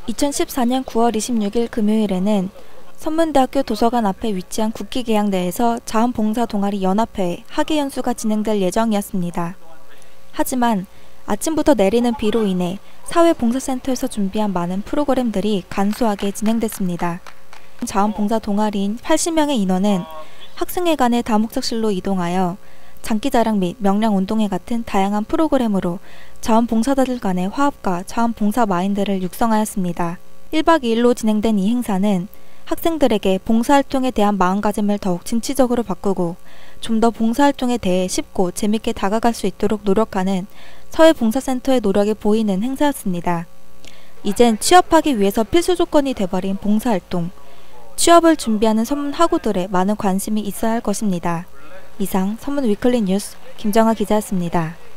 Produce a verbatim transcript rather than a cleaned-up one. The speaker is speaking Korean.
이천십사 년 구월 이십육일 금요일에는 선문대학교 도서관 앞에 위치한 국기계양대에서 자원봉사 동아리 연합회의 학예연수가 진행될 예정이었습니다. 하지만 아침부터 내리는 비로 인해 사회봉사센터에서 준비한 많은 프로그램들이 간소하게 진행됐습니다. 자원봉사 동아리인 팔십 명의 인원은 학생회관의 다목적실로 이동하여 장기자랑 및 명량운동회 같은 다양한 프로그램으로 자원봉사자들 간의 화합과 자원봉사 마인드를 육성하였습니다. 일 박 이 일로 진행된 이 행사는 학생들에게 봉사활동에 대한 마음가짐을 더욱 진취적으로 바꾸고 좀 더 봉사활동에 대해 쉽고 재밌게 다가갈 수 있도록 노력하는 사회봉사센터의 노력이 보이는 행사였습니다. 이젠 취업하기 위해서 필수 조건이 돼버린 봉사활동, 취업을 준비하는 선문학우들의 많은 관심이 있어야 할 것입니다. 이상 선문 위클리 뉴스 김정아 기자였습니다.